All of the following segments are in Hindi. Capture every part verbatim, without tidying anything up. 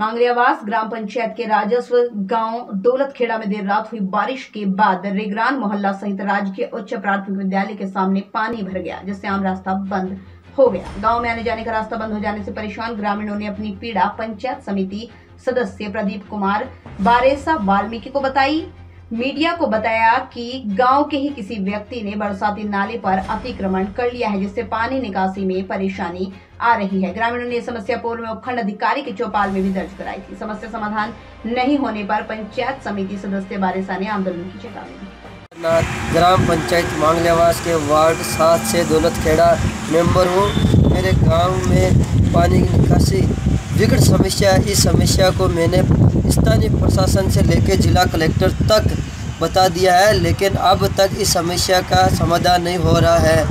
मांगलियावास ग्राम पंचायत के राजस्व गांव दौलतखेड़ा में देर रात हुई बारिश के बाद रेगरान मोहल्ला सहित राजकीय उच्च प्राथमिक विद्यालय के सामने पानी भर गया, जिससे आम रास्ता बंद हो गया। गांव में आने जाने का रास्ता बंद हो जाने से परेशान ग्रामीणों ने अपनी पीड़ा पंचायत समिति सदस्य प्रदीप कुमार बारेसा वाल्मीकि को बताई। मीडिया को बताया कि गांव के ही किसी व्यक्ति ने बरसाती नाले पर अतिक्रमण कर लिया है, जिससे पानी निकासी में परेशानी आ रही है। ग्रामीणों ने समस्या पूर्व में उपखंड अधिकारी के चौपाल में भी दर्ज कराई थी। समस्या समाधान नहीं होने पर पंचायत समिति सदस्य बारेसा ने आंदोलन की चेतावनी। ग्राम पंचायत मांगलियावास के वार्ड सात से दौलतखेड़ा मेंबर हूँ। मेरे गांव में पानी की निकासी विकट समस्या है। इस समस्या को मैंने स्थानीय प्रशासन से लेकर जिला कलेक्टर तक बता दिया है, लेकिन अब तक इस समस्या का समाधान नहीं हो रहा है।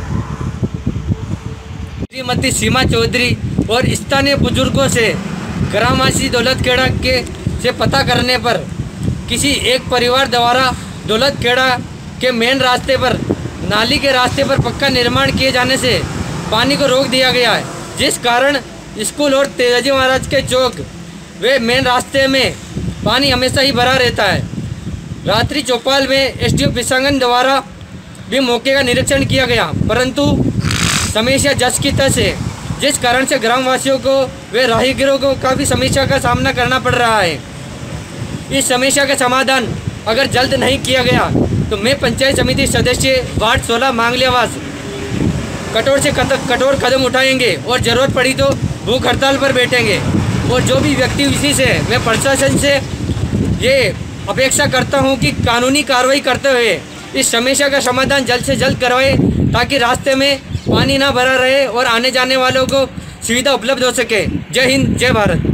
श्रीमती सीमा चौधरी और स्थानीय बुजुर्गों से ग्रामवासी दौलतखेड़ा के से पता करने पर किसी एक परिवार द्वारा दौलतखेड़ा के मेन रास्ते पर नाली के रास्ते पर पक्का निर्माण किए जाने से पानी को रोक दिया गया है, जिस कारण स्कूल और तेजाजी महाराज के चौक वे मेन रास्ते में पानी हमेशा ही भरा रहता है। रात्रि चौपाल में एसडीओ पिसांगन द्वारा भी मौके का निरीक्षण किया गया, परंतु समस्या जस की तस है, जिस कारण से ग्रामवासियों को वे राहगीरों को काफ़ी समस्या का सामना करना पड़ रहा है। इस समस्या का समाधान अगर जल्द नहीं किया गया तो मैं पंचायत समिति सदस्य वार्ड सोलह मांगलियावास कठोर से कठोर कदम उठाएंगे और ज़रूरत पड़ी तो भूख हड़ताल पर बैठेंगे। और जो भी व्यक्ति इसी से मैं प्रशासन से ये अपेक्षा करता हूं कि कानूनी कार्रवाई करते हुए इस समस्या का समाधान जल्द से जल्द करवाए, ताकि रास्ते में पानी ना भरा रहे और आने जाने वालों को सुविधा उपलब्ध हो सके। जय हिंद, जय भारत।